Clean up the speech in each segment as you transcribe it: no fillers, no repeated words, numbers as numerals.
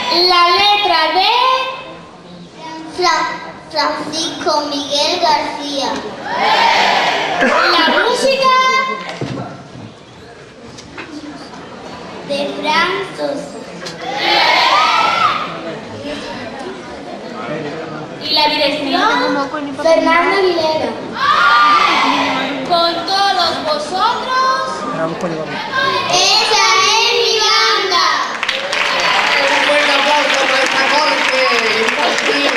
La letra de Francisco Miguel García. la música De Fran Sosa. y la dirección Fernando Aguilera. con todos vosotros. Esa es mi banda. Un buen aplauso para esta corte infantil.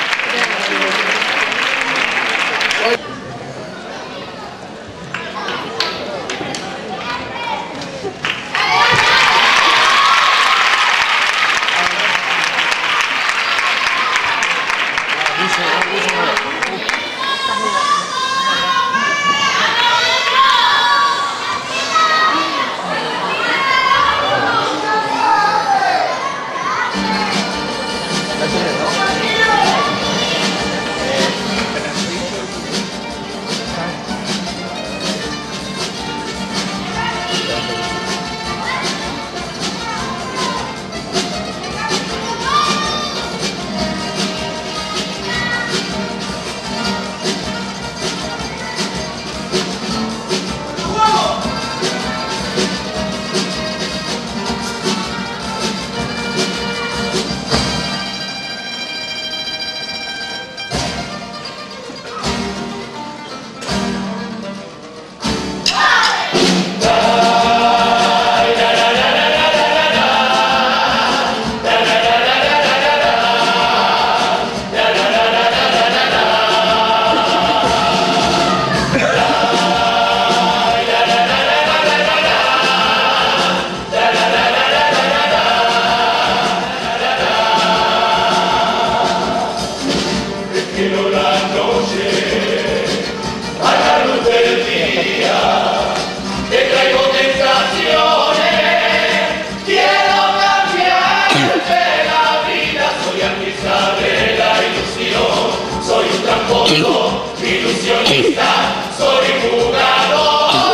Ilusionista, soy jugador.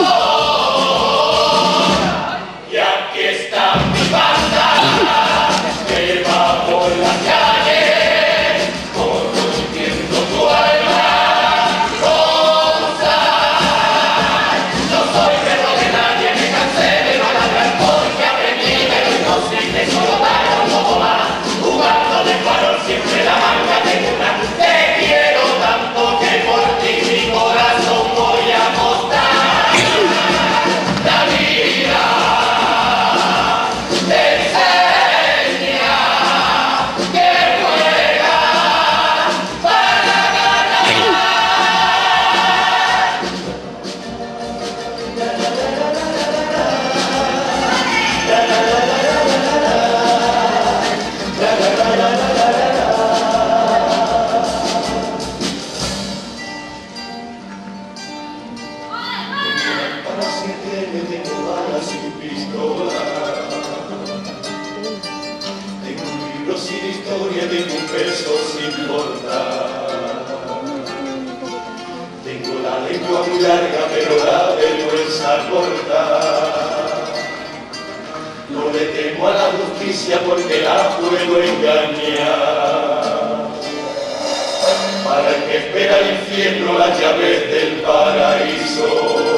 Y aquí está mi banda, que va por las calles, conociendo tu alma rosa. No soy perro de nadie, me cansé de no ladrar porque aprendí que los inocentes solo dan un poco más. Jugando de farol siempre la manga tengo una. Te quiero tanto que por ti mi corazón voy a mostrar. La vida te enseña que juega para ganar. Para siempre me tengo balas y pistola. Tengo un libro sin historia, tengo un beso sin cortar. Tengo la lengua muy larga, pero la vergüenza corta. No le temo a la justicia porque la puedo engañar. Para el que espera el infierno, las llaves del paraíso.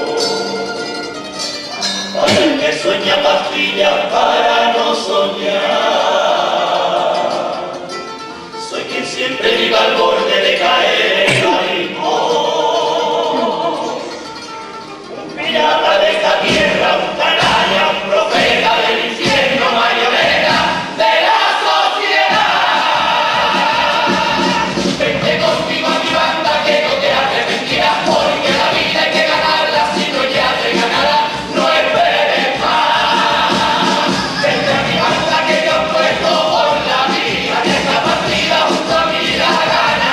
Para el que sueña pastillas para no soñar. Soy quien siempre vive al borde de caer en el abismo. Un pirata de esta tierra, un canalla, un profeta del infierno, marioneta de la sociedad. Vente conmigo a mi banda que no te arrepentirás, porque la vida hay que ganarla, si no ya te ganará. No esperes más. Vente a mi banda que yo apuesto por la vida, que esta partida junto a mí la gana.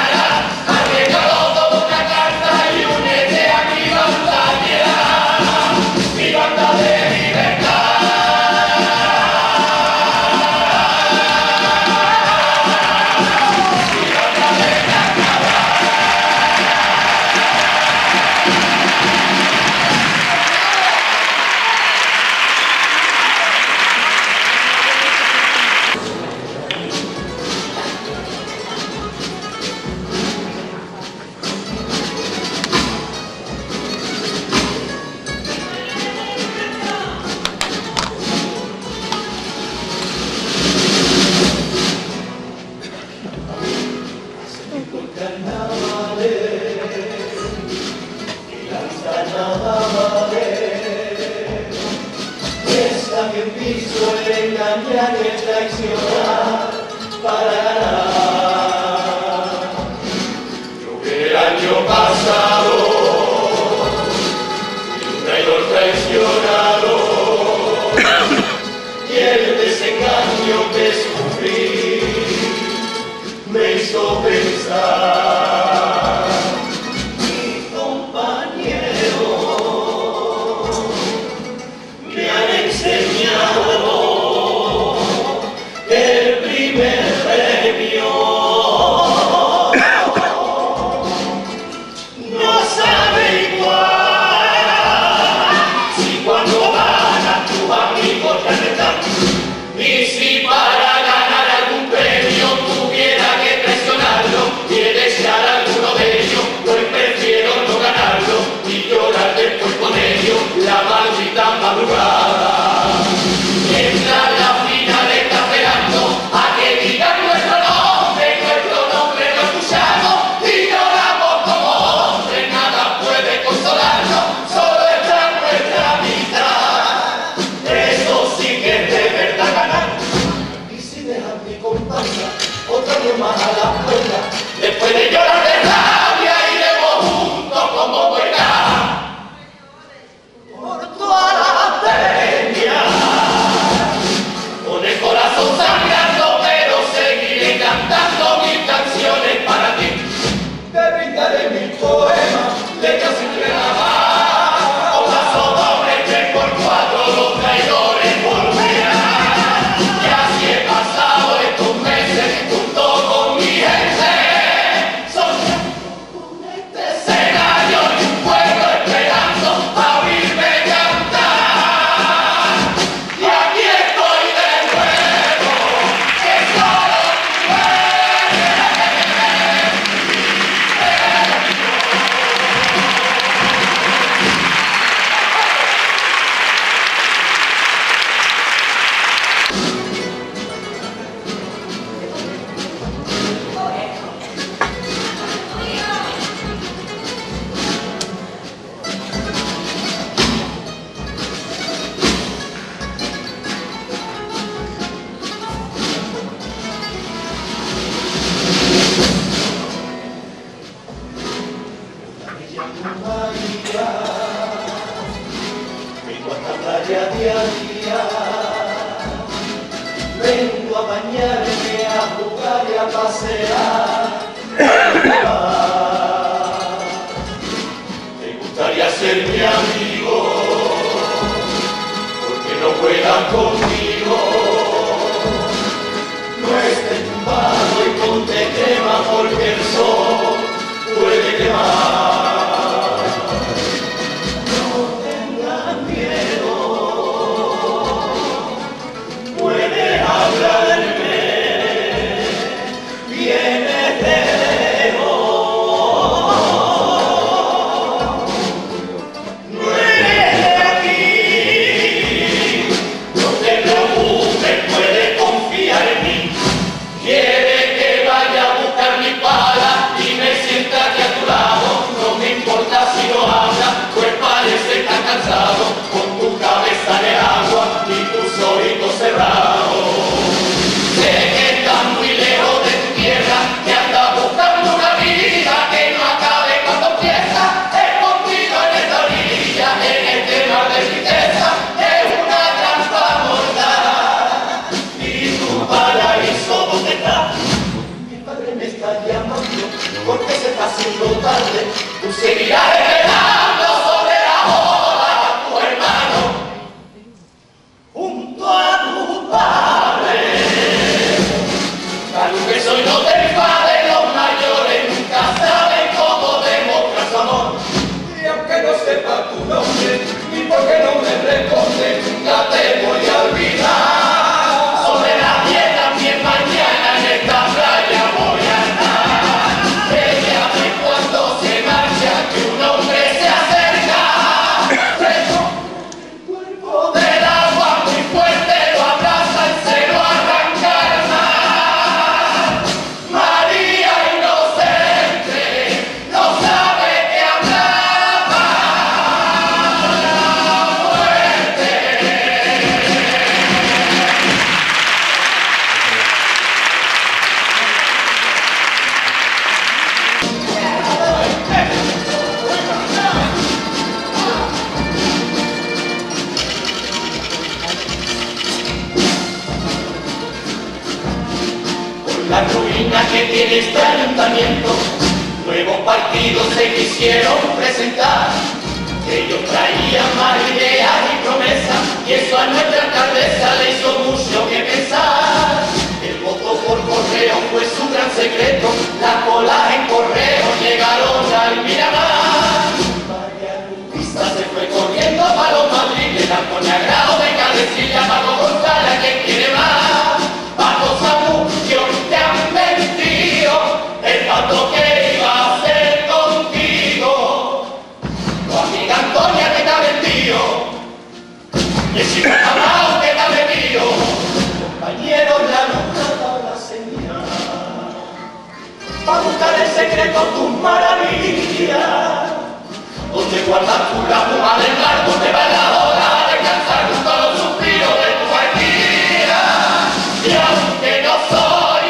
comparsa, otro año más a la puerta. Después de llorar de rabia iremos juntos como buena por toda la peña. Con el corazón sangrando, pero seguiré cantando mis canciones para ti. Te brindaré mis poemas, letras sin reclamar. Vengo a esta playa día a día, vengo a bañarme, a jugar y a pasear. Me gustaría ser mi amigo, porque no juegan conmigo. No estés tumbado y ponte crema, porque el sol puede quemar. Con tu cabeza en el agua y tus ojitos cerrados. Sé que estás muy lejos de tu tierra, que andas buscando una vida que no acabe cuando empieza. Escondido en esta orilla, en este mar de tristeza, es una trampa mortal. ¿Y tu paraíso dónde está? Mi padre me está llamando porque se está haciendo tarde. Tú seguirás esperando sobre la ola. Junto a tu padre, algo que soy no te enfades, los mayores nunca saben cómo demostrar su amor. Y aunque no sepa tu nombre, ni por qué no me responde, nunca te voy a olvidar. Sobre la tierra también mañana en esta playa voy a estar. Ella ve cuando se marcha que un hombre se acerca. Del agua muy fuerte lo abraza y se lo arranca al mar. María inocente no sabe que hablaba la muerte. La ruina que tiene este ayuntamiento, nuevos partidos se quisieron presentar. Ellos traían más ideas y promesas, y eso a nuestra alcaldesa le hizo mucho que pensar. El voto por correo fue su gran secreto, las colas en correo llegaron al Miramar. María Luisa se fue corriendo para los madriles, la pone a grado de cabecilla, Paco González, ¿a quién quiere más? Paco Zamudio, te han mentido, el pato que iba a hacer contigo. Tu amiga Antonia que te ha vendido, y el chico Cabrao que te ha vendido. Compañeros, la luna da la señal, para buscar el secreto tus maravillas. Donde guardas tú la pluma del mar, donde va la hora a descansar junto a los suspiros de tu partida. Y aunque no soy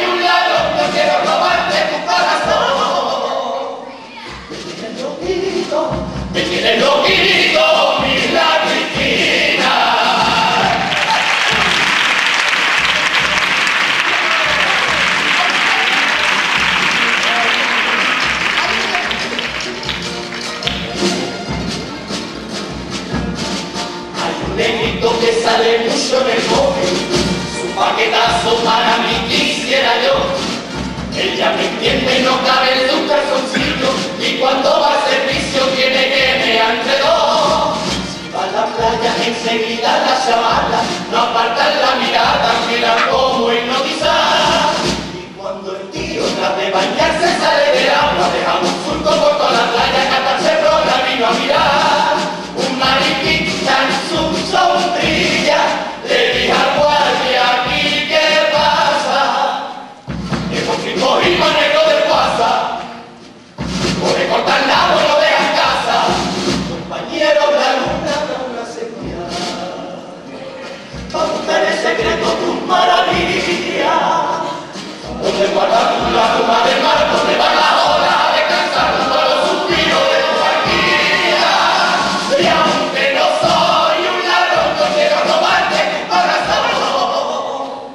alzan la mirada, miran como hipnotizar. Y cuando el tío tras de bañarse sale del agua, deja un surco por toda la playa, catarse roja vino a mirar. Un mariquita en su sombrilla le dije al guardia, aquí qué pasa. Es un tipo rico negro del WhatsApp, por le cortan la agua y lo dejan en casa. Compañero, la luna da una señal para buscar el secreto de tus maravillas. Donde guardas la tumba del mar, donde van las olas a descansar junto a los suspiros de tu barquilla. Y aunque no soy un ladrón, no quiero robarte tu corazón.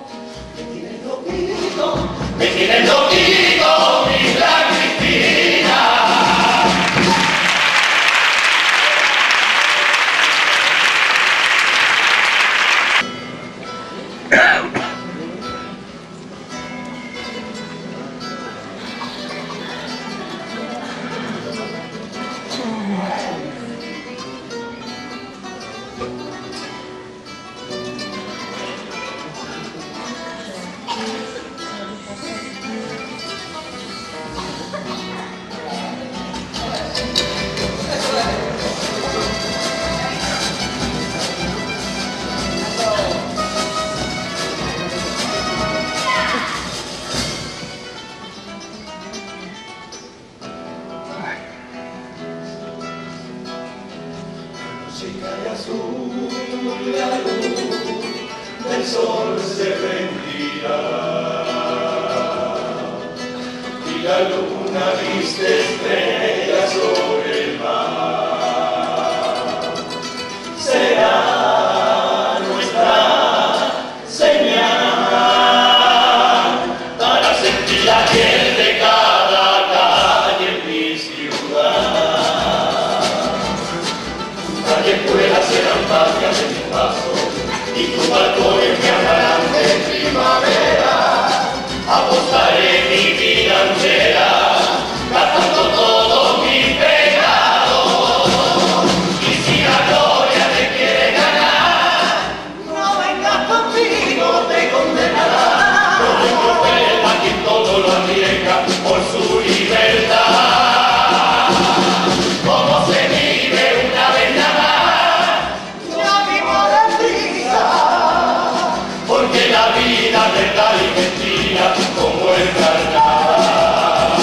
Me tienes loquito, mi gran Cristina. Chica y azul, la luz del sol se rendirá y la luna viste estrellas sobre el mar. Será nuestra señal para sentir la piel de cada calle en mi ciudad. Nadie puede hacer ampasia de mi paso y tus balcones me hablarán de primavera. Apostaré mi vida entera, gastando todos mis pecados. Y si la gloria te quiere ganar, no vengas conmigo, te condenará. No hay profeta quien todo lo arriesga por su libertad. Como se vive una vez nada más, ya vivo deprisa, porque la vida es verdad y mentira como el carnaval.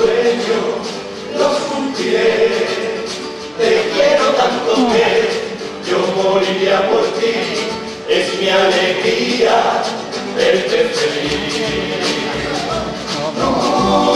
sueños los cumpliré. Te quiero tanto que yo moriría por ti. Es mi alegría verte feliz. No.